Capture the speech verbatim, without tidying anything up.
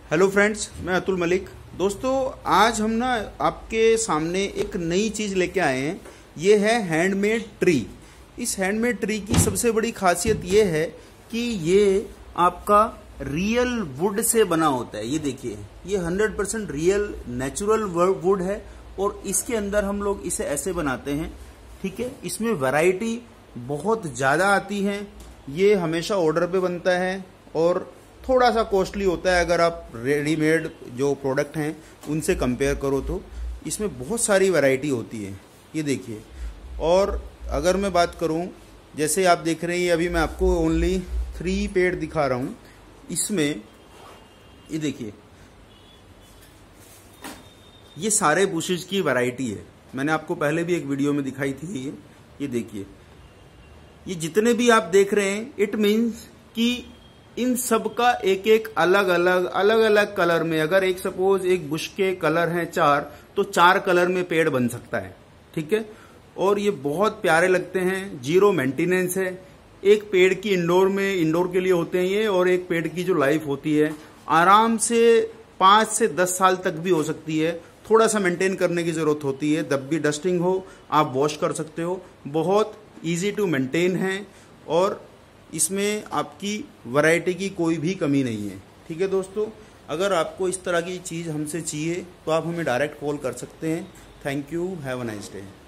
Hello friends, मैं अतुल मलिक। दोस्तों, आज हम ना आपके सामने एक नई चीज़ लेके आए हैं। ये है हैंडमेड ट्री। इस हैंडमेड ट्री की सबसे बड़ी खासियत ये है कि ये आपका रियल वुड से बना होता है। ये देखिए, ये hundred percent real natural wood है और इसके अंदर हम लोग इसे ऐसे बनाते हैं। ठीक है, इसमें वैरायटी बहुत ज़्यादा आती है। ये हमेशा ऑर्डर पे बनता है और थोड़ा सा कॉस्टली होता है अगर आप रेडीमेड जो प्रोडक्ट हैं उनसे कंपेयर करो तो। इसमें बहुत सारी वैरायटी होती है, ये देखिए। और अगर मैं बात करूं, जैसे आप देख रहे हैं, अभी मैं आपको ओनली थ्री पेड़ दिखा रहा हूं। इसमें ये देखिए, ये सारे बुशेज की वैरायटी है। मैंने आपको पहले भी एक वीडियो में दिखाई थी। ये ये देखिए, ये जितने भी आप देख रहे हैं, इट मीन्स कि इन सब का एक एक अलग अलग अलग अलग कलर में, अगर एक सपोज एक बुश के कलर हैं चार, तो चार कलर में पेड़ बन सकता है। ठीक है, और ये बहुत प्यारे लगते हैं। जीरो मेंटेनेंस है। एक पेड़ की इंडोर में इंडोर के लिए होते हैं ये, और एक पेड़ की जो लाइफ होती है आराम से पांच से दस साल तक भी हो सकती है। थोड़ा सा मेंटेन करने की जरूरत होती है, जब भी डस्टिंग हो आप वॉश कर सकते हो। बहुत ईजी टू मेंटेन है और इसमें आपकी वैरायटी की कोई भी कमी नहीं है। ठीक है दोस्तों, अगर आपको इस तरह की चीज़ हमसे चाहिए तो आप हमें डायरेक्ट कॉल कर सकते हैं। Thank you, have a nice day.